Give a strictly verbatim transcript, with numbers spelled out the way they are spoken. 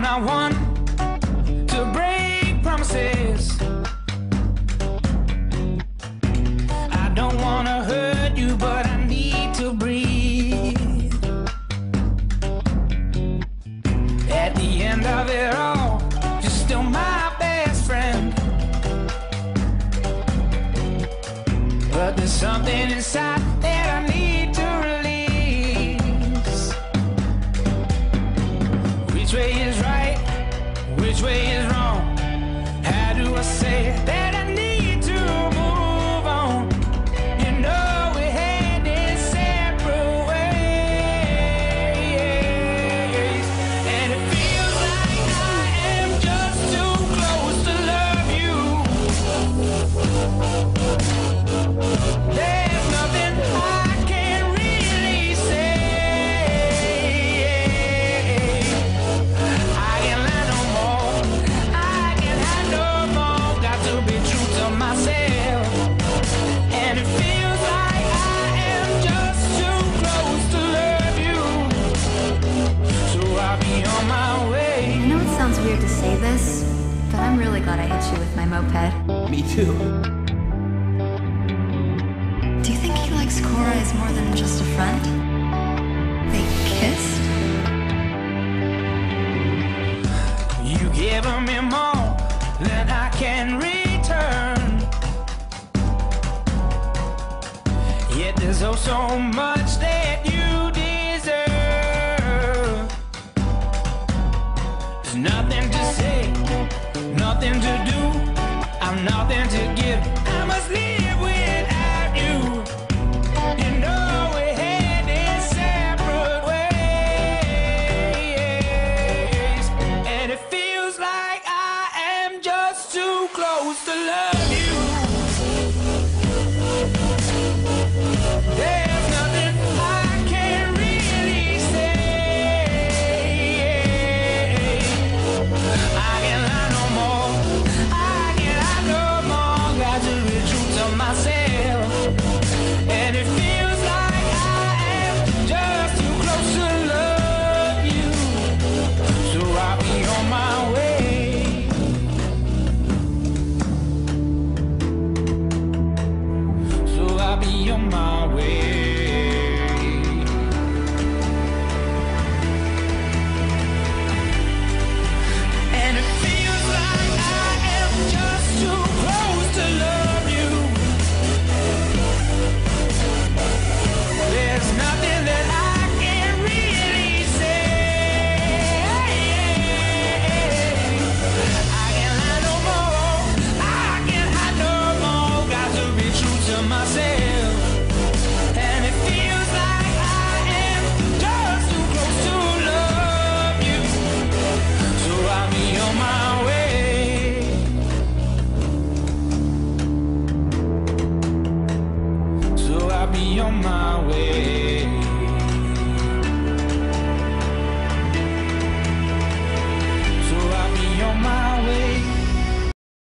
not one to break promises. I don't wanna hurt you, but I need to breathe. At the end of it all, you're still my best friend. But there's something inside that I need to release. Which way is right? Which way is wrong? How do I say that I need to move on? You know we had this separate ways, and it feels like I am just too close to love you. There's nothing I can really say. I can't lie no more. I can't hide no more. Got to be true to myself. And it feels like I am just too close to love you. So I'll be on my way. I know it sounds weird to say this, but I'm really glad I hit you with my moped. Me too. Do you think he likes Cora as more than just a friend? They kissed? You give me more than I can return. Yet there's oh so much that you deserve. There's nothing to say, nothing to do. I'm nothing to give.